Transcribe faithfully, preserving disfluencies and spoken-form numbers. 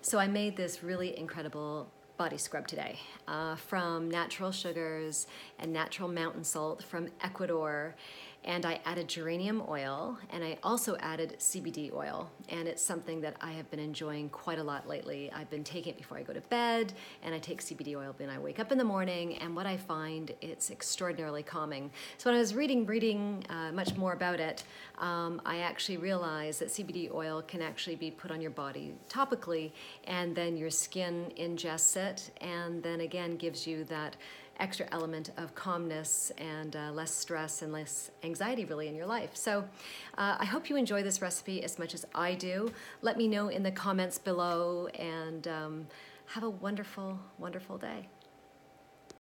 So I made this really incredible body scrub today uh, from natural sugars and natural mountain salt from Ecuador. And I added geranium oil, and I also added C B D oil. And it's something that I have been enjoying quite a lot lately. I've been taking it before I go to bed, and I take C B D oil when I wake up in the morning, and what I find, it's extraordinarily calming. So when I was reading, reading uh, much more about it, um, I actually realized that C B D oil can actually be put on your body topically, and then your skin ingests it, and then again gives you that extra element of calmness and uh, less stress and less anxiety really in your life. So uh, I hope you enjoy this recipe as much as I do. Let me know in the comments below, and um, have a wonderful, wonderful day.